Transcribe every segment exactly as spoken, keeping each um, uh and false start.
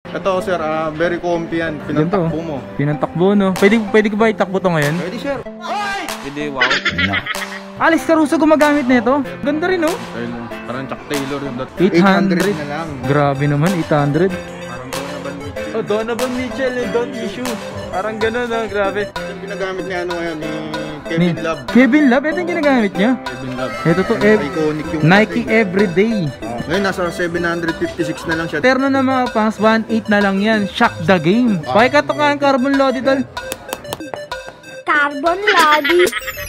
Ito sir, uh, very comfy yan. Pinantakbo mo. Pinantakbo no. Pwede, pwede ko ba itakbo to ngayon? Pwede sir. Pwede, wow. No. Alex Caruso gumagamit nito. Ganda rin no. Parang Chuck Taylor yung eight hundred na lang. Grabe naman, eight hundred. Parang Donovan Mitchell. Oh, Donovan Mitchell yung don't issue. Parang gano'n no, grabe. Yung ginagamit niya ano ngayon ni Kevin Ni Love. Kevin Love, ito yung ginagamit niya. Kevin Love. Ito to, ev iconic yung Nike natin. Everyday. Uh, ngayon nasa seven fifty-six na lang siya. Terno na mga pangs, one eight na lang yan. Shock the game. Ah. Pakikato ka ang carbon lodi tol. Carbon lodi.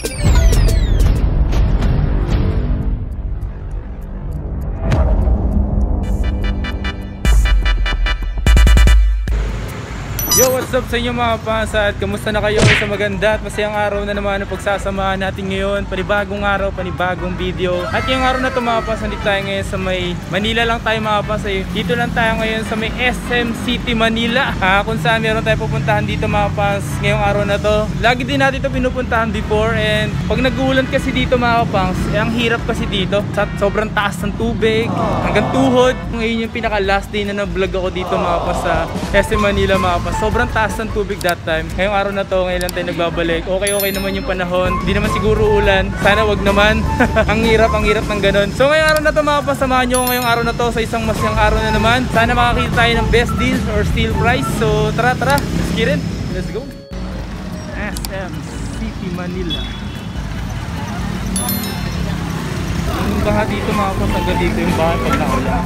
Yo, what's up sa inyo mga fans at kamusta na kayo sa maganda at masayang araw na naman ang pagsasamahan natin ngayon. Panibagong araw, panibagong video. At yung araw na ito mga fans, nandito tayo ngayon sa may Manila lang tayo mga fans. Dito lang tayo ngayon sa may S M City Manila, ah, kung saan meron tayo pupuntahan dito mga fans ngayong araw na to. Lagi din natin ito pinupuntahan before, and pag nag-uulan kasi dito mga fans, eh, ang hirap kasi dito. Sa sobrang taas ng tubig hanggang tuhod. Ngayon yung pinaka last day na na-vlog ako dito mga fans sa S M Manila mga fans. Sobrang taas ng tubig that time. Ngayong araw na to, ngayon lang tayo nagbabalik. Okay, okay naman yung panahon. Hindi naman siguro ulan. Sana wag naman. Ang hirap, ang hirap ng ganun. So ngayong araw na to mga pasamahan nyo ngayong araw na to sa isang masyang araw na naman. Sana makakita tayo ng best deals or steal price. So tara, tara. Let's get it. Let's go. S M City Manila. Yung baha dito mga pasangga dito yung baha pag naulan.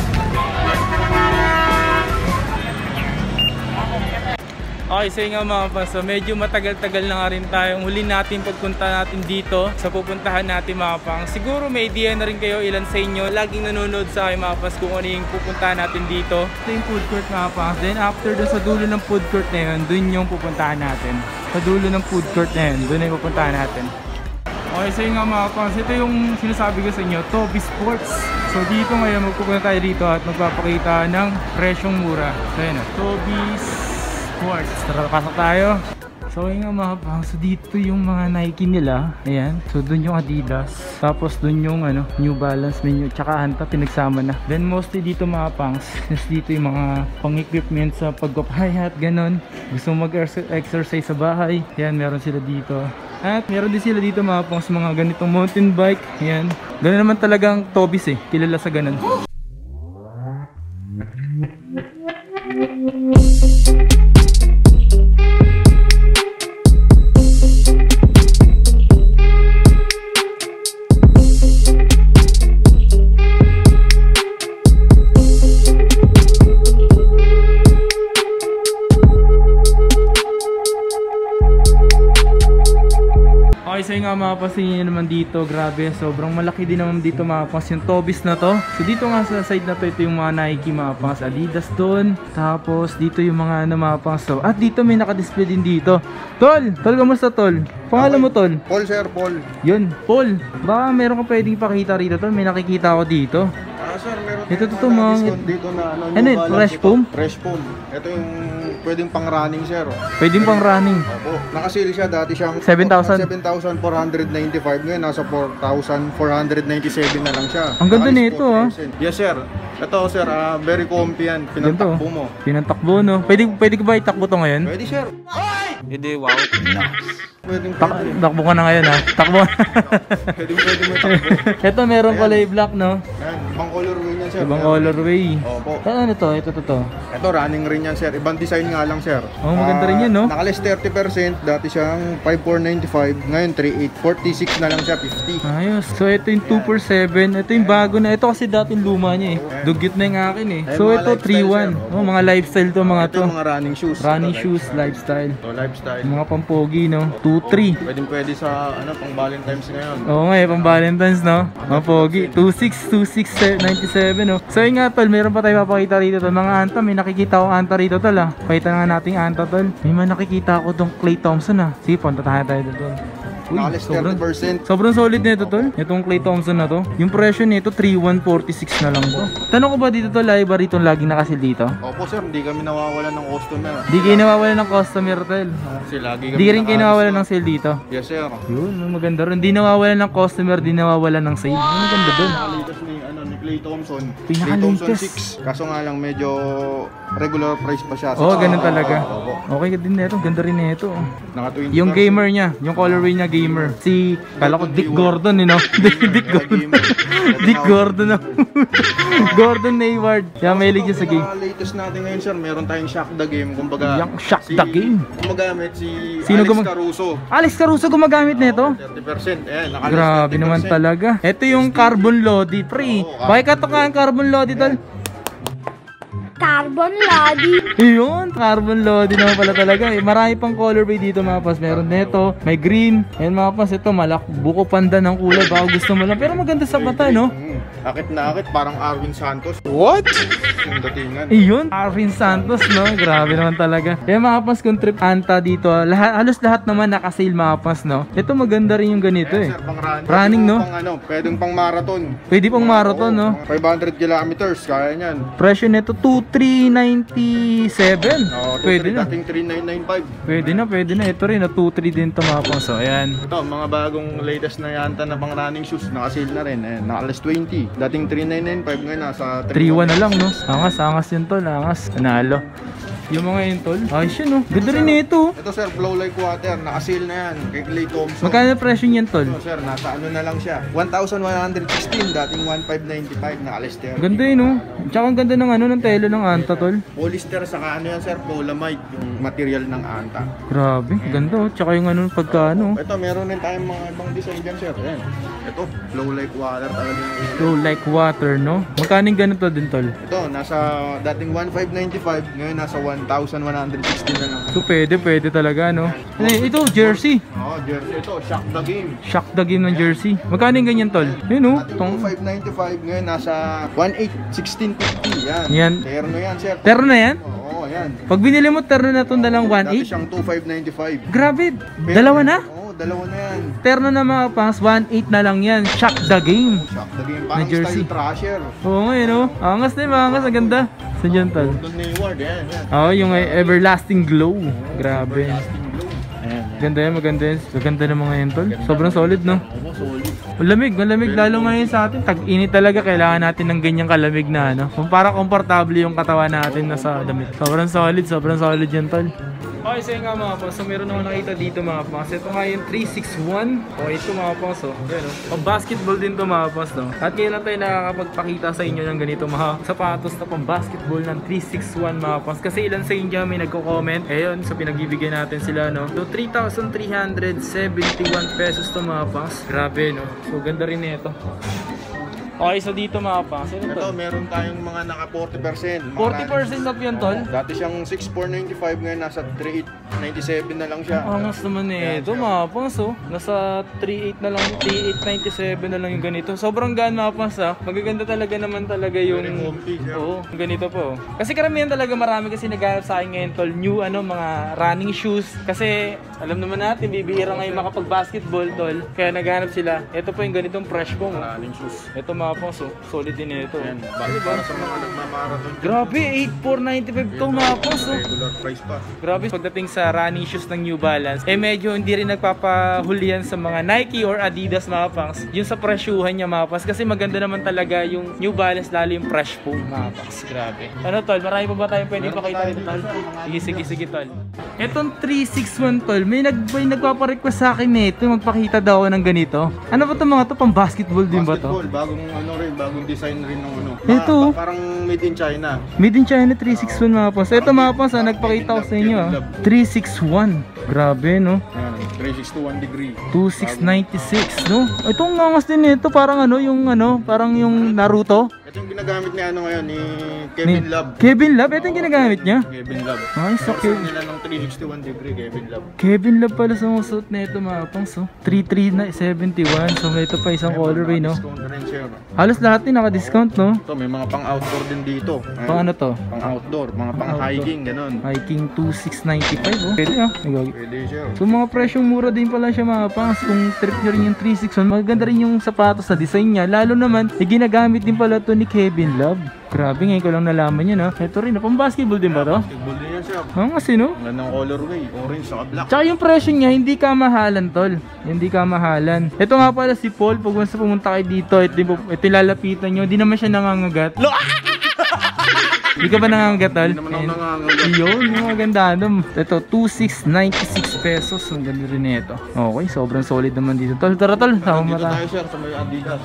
Okay, so nga mga fans, so medyo matagal-tagal na nga rin tayong huli natin pagpunta natin dito sa pupuntahan natin mga fans. Siguro may idea na rin kayo ilan sa inyo laging nanonood sa akin mga fans kung ano yung pupuntahan natin dito. Ito yung food court mga fans. Then after dun sa dulo ng food court na yun, dun yung pupuntahan natin. Sa dulo ng food court na yun, dun yung pupuntahan natin. Okay, so nga mga fans, ito yung sinasabi ko sa inyo, Toby Sports. So dito ngayon magpupunta tayo dito at magpapakita ng presyong mura. So yun, Toby's Sports. Tara, pasok tayo. So yun nga mga pang, so dito yung mga Nike nila. Ayan, so dun yung Adidas. Tapos dun yung ano, New Balance menu, tsaka Anta pinagsama na. Then mostly dito mga pangs, since dito yung mga pang-equipment sa pag-hi-hat, ganon. Gusto mag-exercise sa bahay, ayan, meron sila dito. At meron din sila dito mga pangs, mga ganitong mountain bike. Ayan, ganon naman talagang Toby's eh, kilala sa ganon. So yung nga mga pasin naman dito, grabe, sobrang malaki din naman dito mga pas yung Toby's na to. So dito nga sa side na to, ito yung mga Nike mga pas, Adidas doon. Tapos dito yung mga ano mga pas. So, at dito may nakadisplay din dito. Tol! Tol, kamusta Tol? Pangalan mo Tol? Paul sir, Paul. Yun, Paul. Baka meron ka pwedeng pakita rito Tol, may nakikita ako dito. Ah sir, meron ito to mga mga dito na ano, ano yun, fresh foam? Fresh foam. Ito yung pwedeng pang running sir. Pwedeng pang running. Opo. Naka-sale siya dati siyang seven thousand four hundred ninety-five, ngayon nasa four thousand four hundred ninety-seven na lang siya. Ang ganda nito ah. Yes sir. Ito sir, uh, very comfy yan. Pinantakbo mo. Pinantakbo no. Pwede pwede ko ba itakbo to ngayon? Pwede sir. Pwede, wow. Pwedeng Tak pwede. takbo ka na ngayon ha. Takbo. Pwedeng pwede mo takbo. Ito meron pala yung black no. Yan, ibang colorway yan sir. Ibang colorway. Opo. Ano to? Ito to to. Ito running rin yan sir. Ibang design nga lang sir. Oh, maganda rin yan no. Nakalis thirty percent, dati siyang five four ninety-five, ngayon three eight forty-six na lang siya, fifty. Ayos. So ito yung two for seven. Ito yung bago na. Ito kasi dati luma niya eh. Dugyot na yung akin eh. So ito three one. Oh, mga lifestyle to mga ito to. Yung mga running shoes. Running ito, shoes, lifestyle. So lifestyle. Mga pampogi no. two three. Pwedeng pwede sa ano pang Valentine's ngayon. Oo nga eh, pang Valentine's no. Mga pogi. two six, two six ninety-seven no. So yun nga tol, meron pa tayo papakita rito tol. Mga anta, may nakikita ko anta rito tol ah. Pakita nga natin anta tol. May mga nakikita ko tong Klay Thompson ah. Sige, punta tayo tayo tol. Uy, Nakalis sobrang, thirty percent. sobrang solid nito tol. Itong Klay Thompson na to. Yung presyo nito three one forty-six na lang to. Tanong ko ba dito tol, live ba rito laging nakasil dito? Opo sir, hindi kami nawawalan ng customer. Di kayo nawawalan ng customer tol. Kasi lagi kami Di rin kayo naka- nawawalan ng sale dito. Yes sir. Yun, maganda rin. Di nawawalan ng customer, di nawawalan ng sale. Ang maganda dun. Nakaligtas ni ano ni Klay Thompson. Pinaka-latest. Klay Thompson six. Kaso nga lang medyo regular price pa siya. Oo, oh, ganun talaga. Opo. Okay din nito, ganda rin nito. Naka twenty Yung percent. gamer niya, yung colorway niya gamer. Si, kala ko Dick Gordon, you know? Dick Gordon. Dick Gordon. Gordon Hayward. Yan, mahilig siya sa game. Yung latest natin ngayon, sir, meron tayong Shock the Game. Kumbaga, Yung Shock the Game? Gumagamit si Sino Alex gumag- Caruso. Alex Caruso gumagamit nito? thirty percent. Ayan, naka Grabe naman talaga. Ito yung carbon lodi, pre. Oo, Bakit ka to ka ang carbon lodi, tol? Carbon lodi. Yun, carbon lodi naman pala talaga. Eh, marami pang colorway dito mga pas. Meron nito, may green. Ayan mga pas, ito malak buko panda ng kulay. Baka gusto mo lang. Pero maganda sa mata, no? Mm. Akit na akit, parang Arvin Santos. What? Yung datingan. Iyon, Arvin Santos, no? Grabe naman talaga. Kaya mga pas, kung trip anta dito, lahat, halos lahat naman nakasale mga pas, no? Ito maganda rin yung ganito, eh. Sir, pang running. Running, no? Pang ano, pwedeng pang marathon. Pwede pang marathon, Oo, no? five hundred kilometers, kaya niyan. Presyo nito, two three ninety-seven. Oo, Pwede na. dating three nine nine five. Pwede na, pwede na. Ito rin, na two three din ito mga pas. So, ayan. Ito, mga bagong latest na yanta na pang running shoes, naka-sale na rin. Ayan, naka-less twenty. Dating three nine nine five, ngayon nasa three one na lang, no? Angas, angas yun tol, angas. Nanalo. Yung mga yun tol. Ayos yun, no? Ganda rin ito. Ito sir, Flow Like Water, naka-sale na yan kay Klay Thompson. Magkano presyo niyan tol? Ito sir, nasa ano na lang siya, one thousand one hundred sixteen, dating one five ninety-five, naka-less thirty. Ganda yun, no? Tsaka ang ganda ng ano, ng tela ng anta tol. Polyester saka ano yan sir, polamide, yung material ng anta. Grabe, ganda oh. Tsaka yung ano, pagka ano. Ito, meron din tayong mga ibang design dyan sir. Ayan. Ito, Flow Like Water talaga yung Flow like water, no? Magkano yung ganito din tol? ito, nasa dating one five ninety-five, ngayon nasa one thousand one hundred sixteen na lang. So pwede, pwede talaga, no? Eh, ito, jersey. Oo, oh, jersey. Ito, Shock the Game. Shock the game ng jersey. Magkano yung ganyan tol? Yun, no? Dating Tong... two five ninety-five, ngayon nasa one eight sixteen fifty. Yan. Yan. Terno yan sir. Terno na yan? Oo, yan. Pag binili mo, terno na itong dalang one Dati eight. siyang two five ninety-five. Grabe, dalawa na? Oo, dalawa na yan. Terno na mga pangs, one eight na lang yan. Shock the game. Shock the Game. Parang Na jersey. style trasher. Oo nga yun, oh. Angas na yung angas, ang ganda. Saan dyan, tol? Gordon Hayward, yan, yan. Oo, yung everlasting glow. Grabe. Everlasting Glow. Ayan, yan. Ganda yan, maganda yan. Maganda ng mga yan, tol. Sobrang solid, no? Oo, solid. Malamig, malamig. Lalo ngayon sa atin. Tag-init talaga. Kailangan natin ng ganyang kalamig na, ano. Kung para komportable yung katawan natin na sa damit. Sobrang solid, sobrang solid yan, tol. Okay, so yun nga mga pang. So meron ako nakita dito mga pang. So ito nga yung three six one. Okay, ito mga pang. So, yun o. Pang basketball din to mga pang. No? At ngayon lang tayo nakakapagpakita sa inyo ng ganito mga sapatos na pang basketball ng three six one mga pang. Kasi ilan sa inyo may nagko-comment. Ayun, so pinagbibigyan natin sila, no. So three thousand three hundred seventy-one pesos to mga pang. Grabe, no. So ganda rin nito. Okay, so dito mga pang. So, ito Ito, to? meron tayong mga naka forty percent. Mga forty percent off yan, tol. Dati siyang six four ninety-five, ngayon nasa three eight ninety-seven na lang siya. Angas naman eh. Ito mga pangs oh. Nasa three eight na lang, three eight ninety-seven na lang yung ganito. Sobrang gaan mga pangs ah. Magaganda talaga naman talaga yung... Very comfy, sir. Oo, yung ganito po. Kasi karamihan talaga marami kasi naghahanap sa akin ngayon tol. New ano, mga running shoes. Kasi alam naman natin, bibihira ngayon makapag-basketball tol. Kaya naghahanap sila. Ito po yung ganitong fresh po. Running shoes. Ito mga pangs oh. Solid din ito. Ayan, bali para sa mga nagmamarathon. Grabe, eight four ninety-five to mga pangs oh. Regular price pa. Grabe, pagdating sa running shoes ng New Balance, eh medyo hindi rin nagpapahulihan sa mga Nike or Adidas mga pangs. Yung sa presyuhan niya mga pangs. Kasi maganda naman talaga yung New Balance, lalo yung fresh po mga pangs. Grabe. Ano tol, marami pa ba tayong pwede pakita dito tol? Sige, sige, sige tol. Etong three six one tol, may, nag, may nagpaparequest sa akin nito, magpakita daw ako ng ganito. Ano ba itong mga to? Pang basketball din ba to? Basketball, bagong ano rin, bagong design rin ng ano. Ito. Pa- parang made in China. Made in China three six one mga pangs. Ito mga pangs, ah, nagpakita ko sa inyo ah. three six one. Grabe no. Ayan, three sixty-one degree. two six ninety-six, no? Ito ang angas din nito, parang ano, yung ano, parang yung Naruto. Ito yung ginagamit ni ano ngayon, ni Kevin Ni- Love. Kevin Love, ito yung ginagamit niya. Kevin Love. Ay, so Version Kev- nila ng three sixty-one degree, Kevin Love. Kevin Love pala sa mga suit na ito mga pangs, oh. three three seventy-one, so ito pa isang colorway, no? Discount na rin siya. Halos lahat din naka-discount, no? Ito, may mga pang outdoor din dito. Ayan. Pang ano to? Pang outdoor, mga pang Pang-outdoor. hiking, ganun. Hiking two six ninety-five, oh. Pwede ah. Nagagi- Pwede siya. So mga presyong mura din pala siya mga pangs. Kung trip nyo rin yung three six one, maganda rin yung sapatos sa design niya. Lalo naman, eh, ginagamit din pala to ni Kevin Love. Grabe, ngayon ko lang nalaman yun ha. Ito rin, pang basketball din ba to? Basketball din yan, sir. Oo kasi no? Ang gandang colorway, orange saka black. Tsaka yung presyo niya, hindi ka mahalan tol. Hindi ka mahalan. Ito nga pala si Paul, pag once na pumunta kayo dito, ito, ito, ito lalapitan nyo, hindi naman siya nangangagat. Hindi ka ba nangangagat tol? Hindi naman ako nangangagat. Yun, yung mga ganda ano. Ito, two thousand six hundred ninety-six pesos. Ang ganda rin ito. Okay, sobrang solid naman dito tol. Tara tol, sama Dito mara. tayo sir sa may Adidas.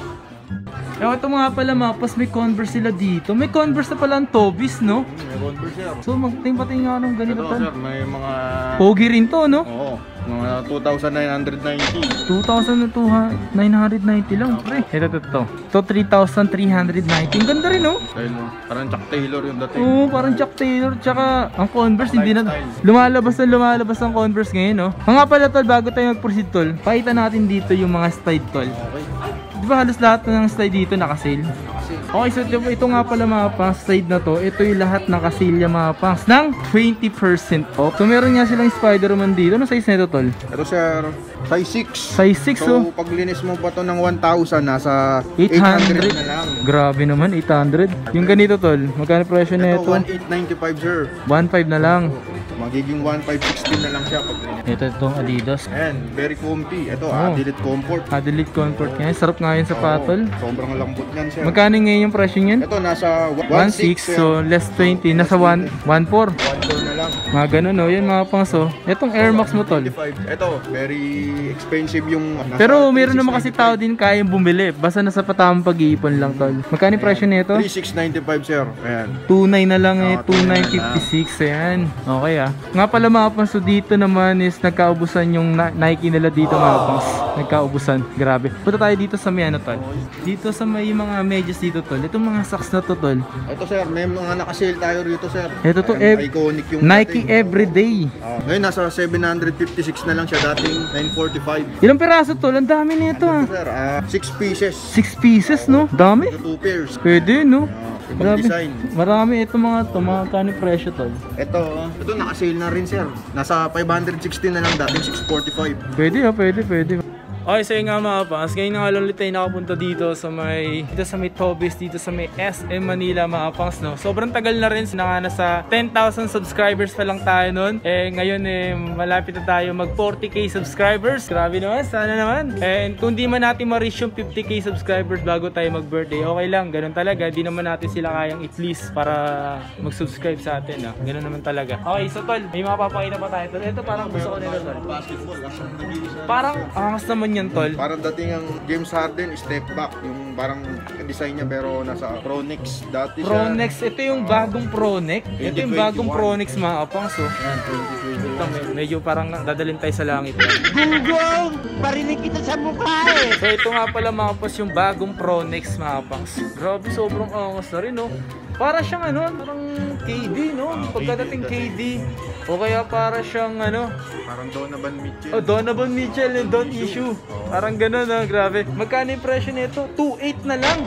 Eh, ito mga pala mapas, may Converse sila dito. May Converse na pala ang Tobis, no? May Converse sir. So, magting-pating nga nung ganito Ito tol. sir, may mga... Pogi rin to, no? Oo, mga two thousand nine hundred ninety. two thousand nine hundred ninety lang, pre. Ito, ito, ito. Ito, three thousand three hundred ninety. Ang ganda rin, no? Dahil mo, parang Chuck Taylor yung dating. Oo, parang Chuck Taylor. Tsaka, ang Converse, hindi na... Lifestyle. Lumalabas na lumalabas ang Converse ngayon, no? Mga pala, tol, bago tayo mag-proceed, tol, pakita natin dito yung mga slide, tol. Okay. Di ba halos lahat ng slide dito nakasale? Okay, so ito, ito nga pala mga pangs, slide na to, ito yung lahat nakasilya mga pangs ng twenty percent off. So meron nga silang Spider-Man dito. Ano size na ito, tol? Ito sir, size six. Size six, So oh. pag linis mo pa to ng one thousand, nasa eight eight hundred hundred na lang. Grabe naman, eight hundred. Yung ganito, tol, magkano presyo na Ito, ito? one eight ninety-five sir. one five na lang. Magiging one five sixteen na lang siya pag linis. Ito, itong Adidas. Ayan, very comfy. Ito, Oh. Adidas Comfort. Adelaide Comfort nga. Sarap nga yun sa patol. Oo, sobrang lambot niyan sir. Magkano ngayon yung presyo niyan? Ito, nasa one six, so less twenty. Nasa one four. one four na lang. Mga ganun, no? Yan mga pangso. Itong Air Max mo, tol. twenty-five. Ito, very expensive yung... nasa Pero meron naman kasi three six tao din kayang bumili. Basta nasa patamang pag-iipon lang, tol. Magkano yung presyo nito? ninety-five. three six ninety-five sir. Ayan. two nine na lang eh. Oo, two nine fifty-six. Ayan. Okay ah. Nga pala mga panso, dito naman is nagkaubusan yung na- Nike nila dito mga pangs. Nagkaubusan. Grabe. Punta tayo dito sa may ano, tol. Dito sa may mga medyas dito, tol. Itong mga socks na to, tol. Ito sir, may mga nakasale tayo rito sir. Ito to, Ayan, ev- iconic yung Nike dating. Everyday. Ah, ngayon nasa seven fifty-six na lang siya, dating nine forty-five. Ilang piraso, tol? Ang dami nito ah. Ito sir, ah, six pieces. Six pieces, no? Dami. Ito two pairs. Pwede, no? Ah, ibang Grabe. design. Marami ito mga to. Mga kano presyo, tol? Ito, ito nakasale na rin sir. Nasa five sixty na lang, dating six forty-five. Pwede ah, pwede, pwede. Okay, so yun nga mga pangs, ngayon nga lang ulit tayo nakapunta dito sa may dito sa may Tobis, dito sa may S M Manila mga pangs, no? Sobrang tagal na rin, na nga nasa ten thousand subscribers pa lang tayo nun. Eh ngayon eh malapit na tayo mag forty K subscribers. Grabe naman, sana naman. And kung di man natin ma-reach yung fifty K subscribers bago tayo mag-birthday, okay lang, ganun talaga. Di naman natin sila kayang i-please para mag-subscribe sa atin, no? Ganun naman talaga. Okay, so tol, may mga papakita pa tayo tol. Ito parang gusto ko nila tol. Basketball, Parang angas naman yan tol. parang dating ang James Harden, step back, yung parang design niya pero nasa Pronex dati siya. Pronex, ito yung bagong Pronex. Ito yung bagong twenty twenty-one. Pronex mga kapang. So, Yan, twenty twenty-one. ito, med- medyo parang dadalhin tayo sa langit. Gunggong! Parinig kita sa mukha eh! So, ito nga pala mga kapang yung bagong Pronex mga kapang. Grabe, sobrang angas na rin, no? Para siyang ano, parang K D, no? Pagkadating K D. O kaya para siyang ano, Parang Donovan Mitchell. oh, Donovan Mitchell and Don't Issue. Parang ganun, no? Grabe. Magkano yung presyo nito? two eight na lang.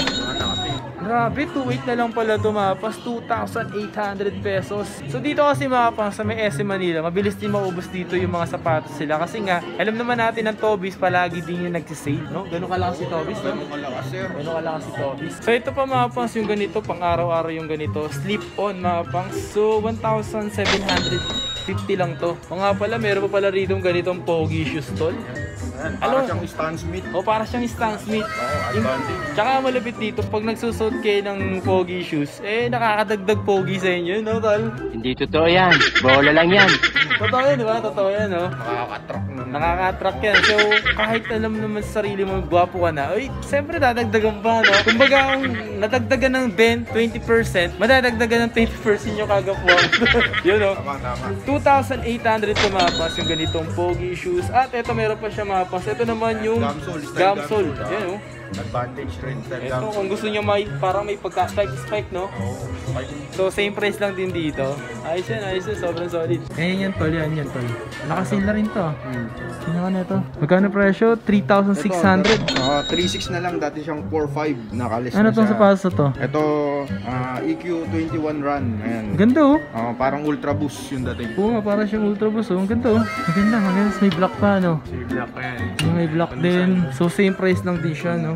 Grabe, two eight na lang pala tumapas, two thousand eight hundred pesos. So dito kasi mga pang sa may S M Manila, mabilis din maubos dito yung mga sapatos sila. Kasi nga, alam naman natin ng Tobis, palagi din yung nagsisale, no? Ganun kalakas si Tobis, no? Ganun malakas sir. Ganun kalakas si Tobis. So ito pa mga pangs yung ganito, pang araw-araw yung ganito. Slip-on mga pangs. So one thousand seven hundred fifty lang to. O nga pala, meron pa pala rito ganitong pogi shoes tol. Ayan, Ano? parang siyang Stan Smith. O para siyang Stan Smith. Oo, Yung- advantage. Tsaka malapit dito, pag nagsusot kayo ng pogi shoes, eh nakakadagdag pogi sa inyo, no tol? Hindi totoo yan. Bola lang yan. Totoo yan, di ba? Totoo yan, no? Makaka-attract na. Nakaka-attract yan. So, kahit alam naman sa sarili mo, gwapo ka na, ay, siyempre dadagdagan pa, no? Kumbaga, kung nadagdagan ng ten, twenty percent, madadagdagan ng twenty percent yung kagapuan. Yun, no? Tama, tama. two thousand eight hundred tumapas yung ganitong pogi shoes. At ito, meron pa siya mapas. Ito naman yung Gamsol, style Gamsol. Gamsol, ah. Yan, no? Advantage rin sir. Ito, kung gusto nyo may, parang may pagka-spike-spike, no? Oo, okay. So, same price lang din dito. Ayos yan, ayos yan. Sobrang solid. Ayan yan, tol. Yan yan, tol. Nakasale na rin to. Hmm. Tingnan ka na ito. Magkano presyo? three thousand six hundred. Ito, ah, three six na lang, dati siyang four five. Nakalis Ano na tong siya. sapatos na to? Ito, ah, E Q twenty-one run. Ayan. Ganda oh. Ah, parang Ultra Boost yung dating. Oo nga, para siyang ultra boost oh. Ang ganda oh. Maganda, maganda. May black pa, no? Si Black yan. May black din. So, same price lang din siya, no?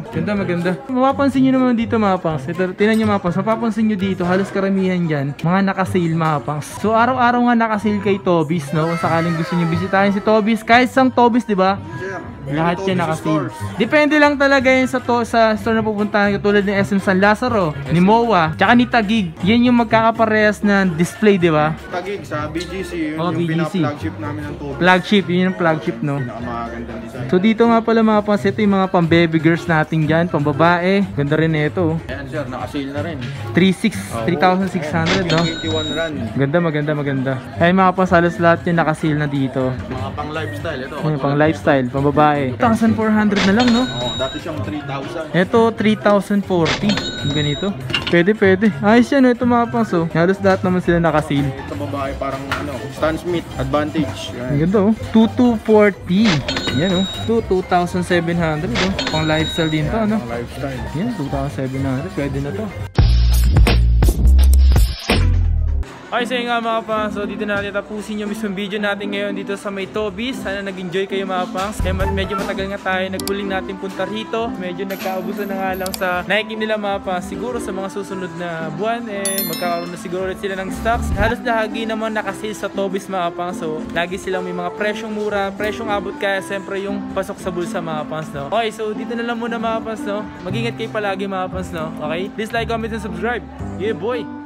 Ganda, maganda. Mapapansin nyo naman dito mga pangs. Ito, tinan nyo mga pangs. Mapapansin nyo dito, halos karamihan dyan, mga naka-sale mga pangs. So araw-araw nga naka-sale kay Toby's, no? Kung sakaling gusto nyo bisitahin si Toby's, kahit sang Toby's, di ba? Lahat yan naka-sale. Depende lang talaga yun sa, to, sa store na pupuntahan, katulad ni S M San Lazaro, ni Moa, tsaka ni Taguig. Yan yung magkakaparehas na display, di ba? Taguig sa B G C, yun Oh, yung B G C. pinaka-flagship namin ng Toby's. Flagship, yun yung flagship, no? Pinakamagandang design. So dito nga pala mga pangs, ito yung mga pang baby girls natin dyan, pang babae. Ganda rin ito. Ayan sir, naka-sale na rin. three thousand six hundred, no? twenty-one run. Ganda, maganda, maganda. Ay mga pangs, halos lahat yung naka-sale na dito. Mga pang lifestyle. Ito. Ayun, pang lifestyle, pang babae. two thousand four hundred na lang, no? Oh, dati siyang three thousand. Ito, three thousand forty. Yung ganito. Pwede, pwede. Ayos yan, ito mga pangs, oh. Halos lahat naman sila naka-sale. Ito babae parang ano, Stan Smith Advantage. Ang Yan. ganda, oh. two thousand two forty. Yan, oh. To two thousand seven hundred, oh. Pang lifestyle din to, ano? Mga lifestyle. Yan, two thousand seven hundred. Pwede na to. Okay, so yun nga mga pangs, so dito na natin tapusin yung mismong video natin ngayon dito sa may Toby's. Sana nag-enjoy kayo mga pangs. Eh, medyo matagal nga tayo nagpuling natin punta rito. Medyo nagkaubusan na nga lang sa naikim nila mga pangs. Siguro sa mga susunod na buwan, eh, magkakaroon na siguro ulit sila ng stocks. Halos lagi naman nakasale sa Toby's mga pangs. So, lagi silang may mga presyong mura, presyong abot kaya siyempre yung pasok sa bulsa mga pangs, no? Okay, so dito na lang muna mga pangs, no? Mag-ingat kayo palagi mga pangs, no? Okay? Please like, comment, and subscribe. Yeah, boy!